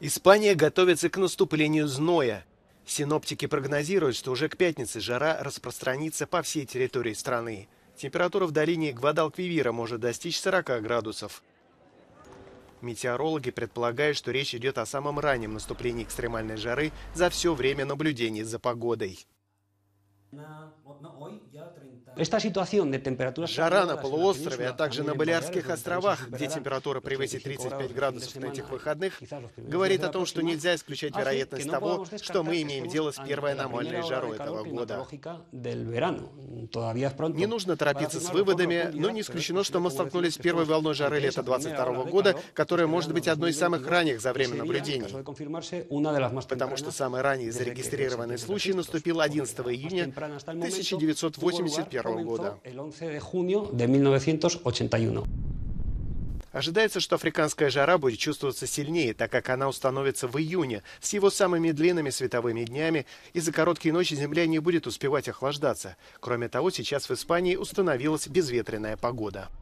Испания готовится к наступлению зноя. Синоптики прогнозируют, что уже к пятнице жара распространится по всей территории страны. Температура в долине Гвадалквивира может достичь 40 градусов. Метеорологи предполагают, что речь идет о самом раннем наступлении экстремальной жары за все время наблюдений за погодой. Жара на полуострове, а также на Балиарских островах, где температура превысит 35 градусов на этих выходных, говорит о том, что нельзя исключать вероятность того, что мы имеем дело с первой аномальной жарой этого года. Не нужно торопиться с выводами, но не исключено, что мы столкнулись с первой волной жары лета 2022 года, которая может быть одной из самых ранних за время наблюдений. Потому что самый ранний зарегистрированный случай наступил 11 июня 1981 года. Ожидается, что африканская жара будет чувствоваться сильнее, так как она установится в июне с его самыми длинными световыми днями, и за короткие ночи Земля не будет успевать охлаждаться. Кроме того, сейчас в Испании установилась безветренная погода.